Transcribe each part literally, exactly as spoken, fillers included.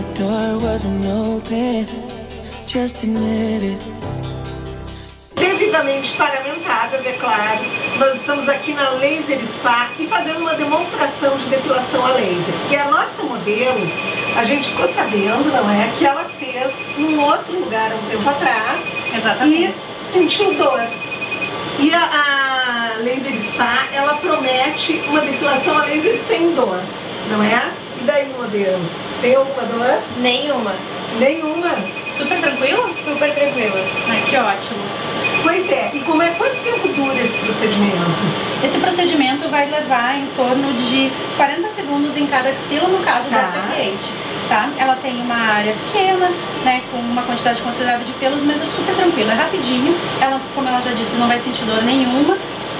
the door wasn't open, just admit it. Devidamente paramentadas, é claro, nós estamos aqui na Laser Spa e fazendo uma demonstração de depilação a laser. E a nossa modelo, a gente ficou sabendo, não é, que ela fez em outro lugar há um tempo atrás. Exatamente. E sentiu dor. E a, a Laser Spa, ela promete uma depilação a laser sem dor, não é? E daí, modelo? Tem alguma dor? Nenhuma. Nenhuma? Super tranquila? Super tranquila. Ai, que ótimo. Pois é, e como é, quanto tempo dura esse procedimento? Esse procedimento vai levar em torno de quarenta segundos em cada axila, no caso Tá. dessa cliente. Tá? Ela tem uma área pequena, né, com uma quantidade considerável de pelos, mas é super tranquilo, é rapidinho. Ela, como ela já disse, não vai sentir dor nenhuma.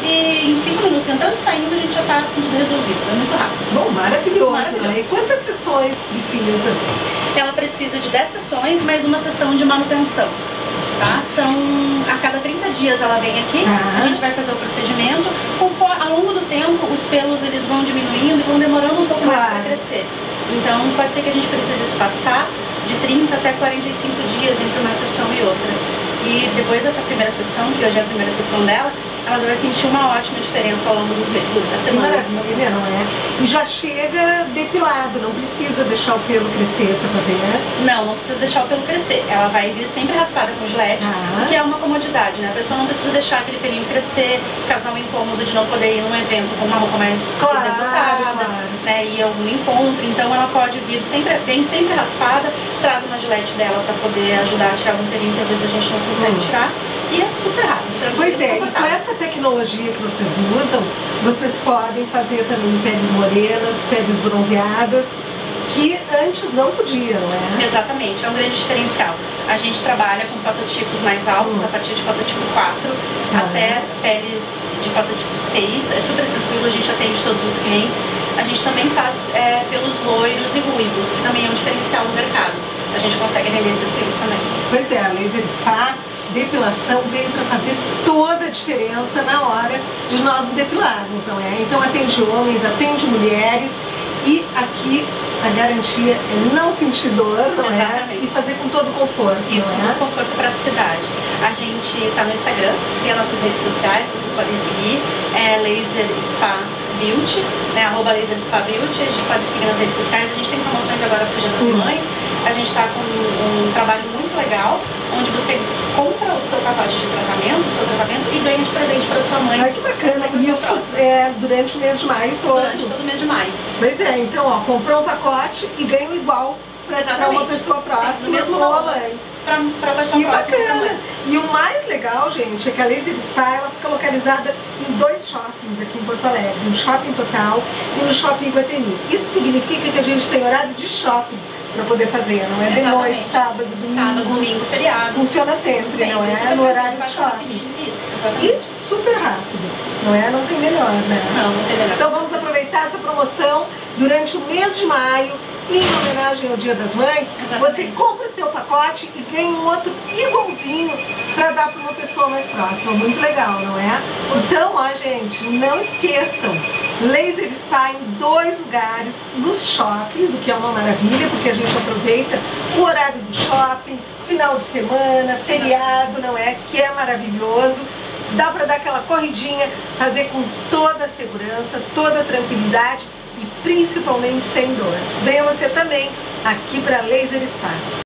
E em cinco minutos, entrando e saindo, a gente já está tudo resolvido. É muito rápido. Bom, maravilhoso, Maravilhoso. né? E quantas sessões precisa? Ela precisa de dez sessões, mais uma sessão de manutenção. Tá? São a cada trinta dias ela vem aqui, Ah. a gente vai fazer o procedimento. Conforme, ao longo do tempo, os pelos eles vão diminuindo e vão demorando um pouco mais Claro. para crescer. Então pode ser que a gente precise espaçar de trinta até quarenta e cinco dias entre uma sessão e outra. E depois dessa primeira sessão, que hoje é a primeira sessão dela, ela já vai sentir uma ótima diferença ao longo dos meses, das Que semanas. maravilha, não é? E já chega depilado, não precisa deixar o pelo crescer para fazer, né? Não, não precisa deixar o pelo crescer. Ela vai vir sempre raspada com gilete, Ah. que é uma comodidade, né? A pessoa não precisa deixar aquele pelinho crescer, causar um incômodo de não poder ir num evento com uma roupa mais Claro, decotada, claro. né? Ir a algum encontro. Então ela pode vir sempre, vem sempre raspada, traz uma gilete dela para poder ajudar a tirar algum pelinho que às vezes a gente não consegue Hum. tirar. E é super rápido, tranquilo. Pois é, e com confortável. essa tecnologia que vocês usam, vocês podem fazer também peles morenas, peles bronzeadas, que antes não podiam, não é? Exatamente, é um grande diferencial. A gente trabalha com fototipos mais altos, Hum. a partir de fototipo quatro Ah. até peles de fototipo seis. É super tranquilo, a gente atende todos os clientes. A gente também faz é, pelos loiros e ruivos, que também é um diferencial no mercado. A gente consegue atender esses clientes também. Pois é, a Laser Spa, depilação veio para fazer toda a diferença na hora de nós depilarmos, não é? Então atende homens, atende mulheres e aqui a garantia é não sentir dor, não é? Exatamente. E fazer com todo conforto, Isso, não com é? todo conforto e praticidade. A gente está no Instagram, tem as nossas redes sociais, vocês podem seguir. É Laser Spa Beauty, né? Arroba Laser Spa Beauty, a gente pode seguir nas redes sociais. A gente tem promoções agora para o Dia das Uhum. Mães. A gente está com um, um trabalho muito legal, onde você compra o seu pacote de tratamento, o seu tratamento, e ganha de presente para sua mãe. Ai, que bacana, uma pessoa isso próxima. é durante o mês de maio todo. Durante todo o mês de maio. Pois é, então ó, comprou um pacote e ganha um igual para uma Exatamente. pessoa Sim, próxima, no mesmo ou a valor. mãe. Para a pessoa Que próxima bacana! também. E o mais legal, gente, é que a Laser Spa ela fica localizada em dois shoppings aqui em Porto Alegre, no Shopping Total e no Shopping Iguatemi. Isso significa que a gente tem horário de shopping para poder fazer, não é de Exatamente. noite, sábado, domingo. Sábado, domingo, feriado. Funciona sempre, Sempre, não é? super No horário de fácil, shopping. rapidinho, Isso, E exatamente. super rápido, não é? Não tem melhor, né? Não, não tem melhor. Então vamos aproveitar essa promoção durante o mês de maio, em homenagem ao Dia das Mães. Exatamente. Você compra o seu pacote e ganha um outro igualzinho para dar para uma pessoa mais próxima. Muito legal, não é? Então, ó, gente, não esqueçam, Laser Spa em dois lugares, nos shoppings, o que é uma maravilha, porque a gente aproveita o horário do shopping, final de semana, feriado, não é? Que é maravilhoso. Dá para dar aquela corridinha, fazer com toda a segurança, toda a tranquilidade e principalmente sem dor. Venha você também aqui para Laser Spa.